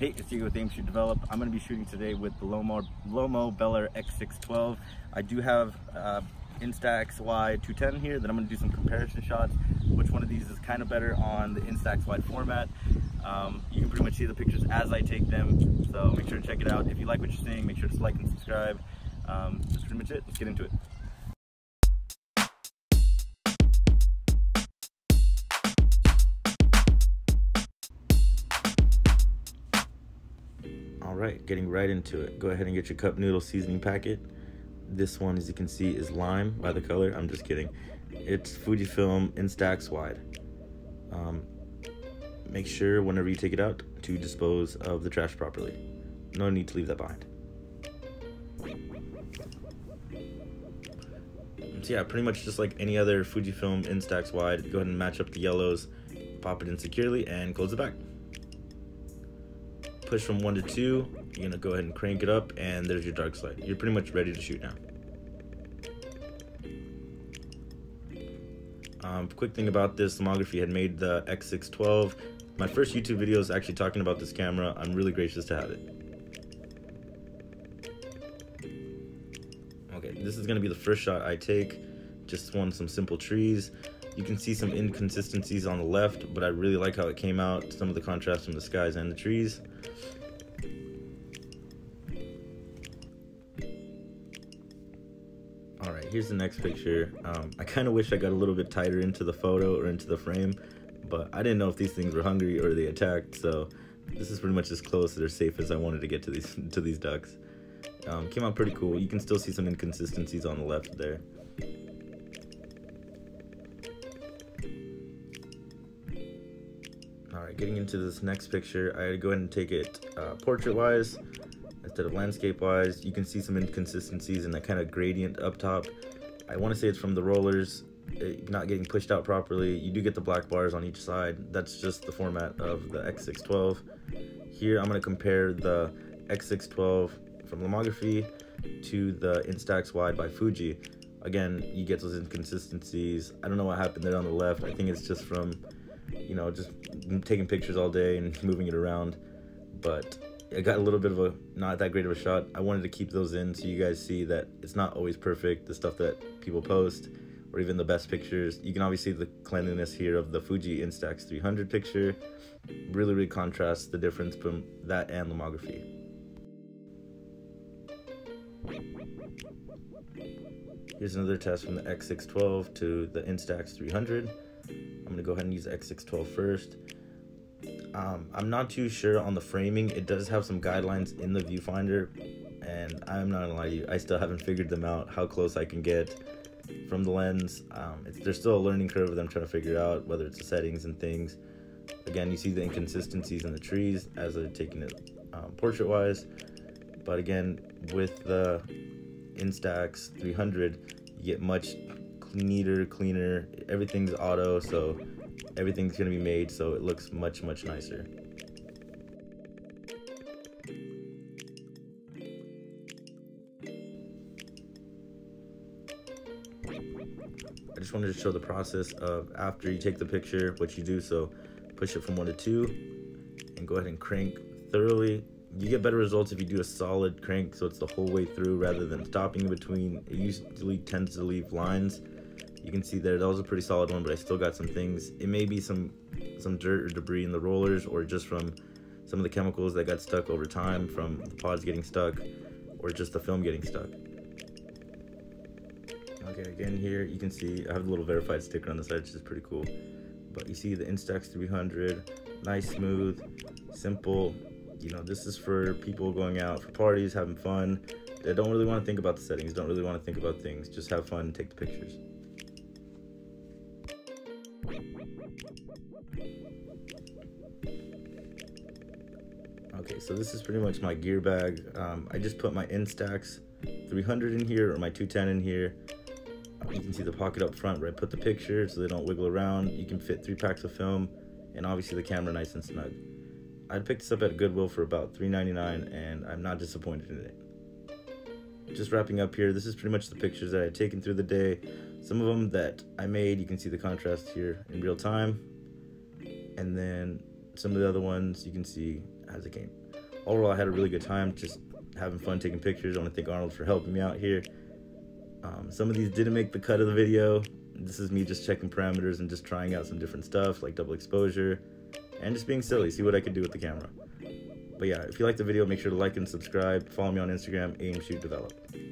Hey, it's Diego with Aim Shoot Develop. I'm going to be shooting today with the Lomo Bella X612. I do have Instax Y210 here that I'm going to do some comparison shots. Which one of these is kind of better on the Instax wide format. You can pretty much see the pictures as I take them, so make sure to check it out. If you like what you're seeing, make sure to like and subscribe. That's pretty much it. Let's get into it. Alright, getting right into it. Go ahead and get your cup noodle seasoning packet. This one, as you can see, is lime by the color. I'm just kidding. It's Fujifilm Instax wide. Make sure whenever you take it out to dispose of the trash properly. No need to leave that behind. So yeah, pretty much just like any other Fujifilm Instax wide, go ahead and match up the yellows, pop it in securely, and close it back. Push from 1 to 2, you're gonna go ahead and crank it up, and there's your dark slide. You're pretty much ready to shoot now. Quick thing about this, Lomography had made the X612. My first YouTube video is actually talking about this camera. I'm really gracious to have it. Okay, this is gonna be the first shot I take. Just want some simple trees. You can see some inconsistencies on the left, but I really like how it came out. Some of the contrast from the skies and the trees. Alright, here's the next picture. I kind of wish I got a little bit tighter into the photo or into the frame, but I didn't know if these things were hungry or they attacked, so this is pretty much as close or safe as I wanted to get to these ducks. Came out pretty cool. You can still see some inconsistencies on the left there. Alright, getting into this next picture, I had to go ahead and take it portrait-wise instead of landscape-wise. You can see some inconsistencies in that kind of gradient up top. I want to say it's from the rollers not getting pushed out properly. You do get the black bars on each side. That's just the format of the X612. Here I'm going to compare the X612 from Lomography to the Instax wide by Fuji. Again, you get those inconsistencies. I don't know what happened there on the left. I think it's just from, you know, just taking pictures all day and moving it around, but I got a little bit of a not that great of a shot. I wanted to keep those in so you guys see that it's not always perfect, the stuff that people post or even the best pictures. You can obviously see the cleanliness here of the Fuji Instax 300 picture. Really contrasts the difference from that and Lomography. Here's another test from the X612 to the Instax 300. I'm going to go ahead and use the X612 first. I'm not too sure on the framing. It does have some guidelines in the viewfinder, and I'm not gonna lie to you, I still haven't figured them out, how close I can get from the lens. There's still a learning curve of them trying to figure out whether it's the settings and things. Again, you see the inconsistencies in the trees as they're taking it portrait-wise, but again, with the Instax 300, you get much neater, cleaner. Everything's auto, so everything's gonna be made so it looks much nicer. I just wanted to show the process of after you take the picture, what you do. So push it from 1 to 2 and go ahead and crank thoroughly. You get better results if you do a solid crank, so it's the whole way through rather than stopping in between. It usually tends to leave lines. You can see there, that was a pretty solid one, but I still got some things. It may be some dirt or debris in the rollers, or just from some of the chemicals that got stuck over time from the pods getting stuck, or just the film getting stuck. Okay, again here, you can see I have a little verified sticker on the side, which is pretty cool. But you see the Instax 300, nice, smooth, simple. You know, this is for people going out for parties, having fun. They don't really want to think about the settings, don't really want to think about things. Just have fun and take the pictures. Okay, so this is pretty much my gear bag. I just put my Instax 300 in here, or my 210 in here. You can see the pocket up front where I put the picture so they don't wiggle around. You can fit 3 packs of film, and obviously the camera nice and snug. I picked this up at Goodwill for about $3.99, and I'm not disappointed in it. Just wrapping up here, this is pretty much the pictures that I had taken through the day. Some of them that I made, you can see the contrast here in real time. And then some of the other ones, you can see as a game. Overall, I had a really good time, just having fun taking pictures. I want to thank Arnold for helping me out here. Some of these didn't make the cut of the video. This is me just checking parameters and just trying out some different stuff like double exposure and just being silly, see what I could do with the camera. But yeah, if you like the video, make sure to like and subscribe. Follow me on Instagram, aim, shoot, develop.